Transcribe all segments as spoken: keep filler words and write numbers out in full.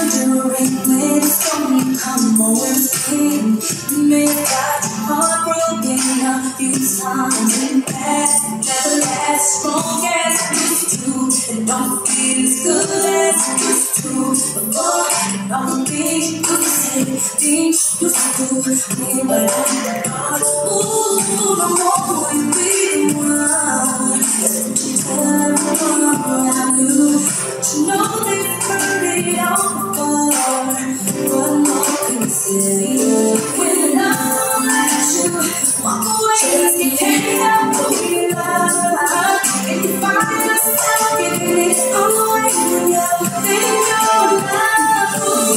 wondering when it's gonna come or when it's in. You may have got your heart broken a few times in the past. Never last as long as it used to, and don't feel as good as it used to. Before, and all the things you used to say, things you used to do, me, but I'm not. Ooh, no more will you be the one. That's what you tell everyone I knew. But you know they've heard it all before. What more can you say? When I let you walk away, you can't help but realize. And you find yourself giving it all away when you're living your life.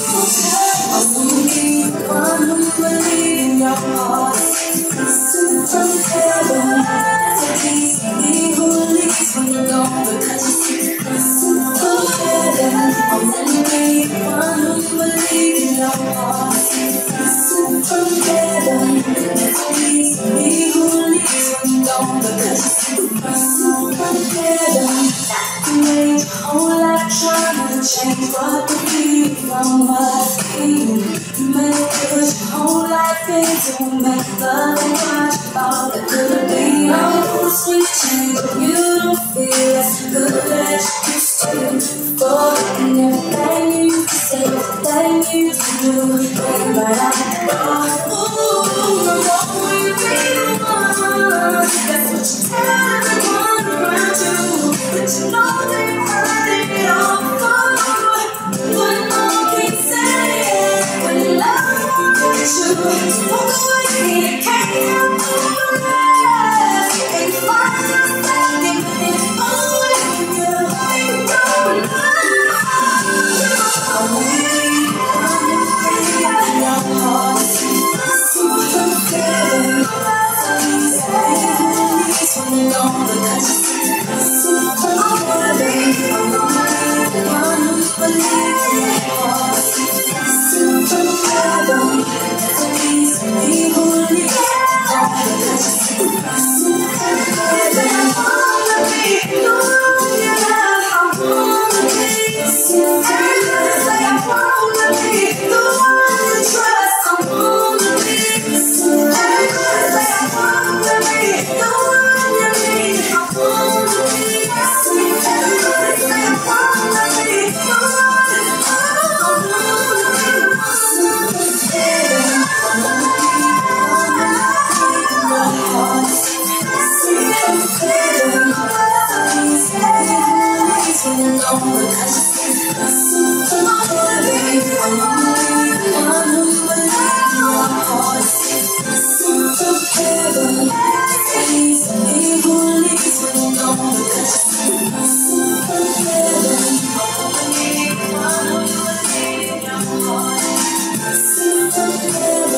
I wanna be the one who believes in your heart. Listen from heaven, that's a piece of me who leaves when you're gone. Because you see, listen from heaven, I wanna be the one who believes in your heart. Listen from heaven, that's a piece of me who leaves when you're gone. Because you see, listen from heaven, you made your whole life trying to change what we feel from what's in. You made it push your whole life into make love and watch all that could be. Oh, sweet change, but you don't feel as good as you used to before. And everything you used to say, everything you used to do, came right out the door. Ooh, no more will you be the one. That's what you tell everyone around you. But you know they've heard it all before. What more can you say? When love wants you, walk away, you can't help but realize. And you find yourself giving it all away when you're letting go of love. I wanna be the one who believes in your heart. Listen from heaven, please say who leaves when you're gone. Because you see, listen from heaven, I wanna be the one who believes in your heart. Listen from heaven, that's a piece of me who leaves when you're gone. Because you see, listen from heaven, I wanna be the one you love. I wanna be, listen from heaven, I wanna be the one you trust. I wanna be, listen from heaven, I wanna be the one you need. I wanna be, listen from heaven, I wanna be the one. I wanna be, listen from heaven, I wanna be the one you need in your heart. Listen from heaven, please say who leaves when you're gone. Because you see, listen from heaven, I wanna be the one who believes in your heart. Listen from heaven, please say who leaves when you're gone. Because you see, listen from heaven, I wanna be the one who believes in your heart. Listen from heaven.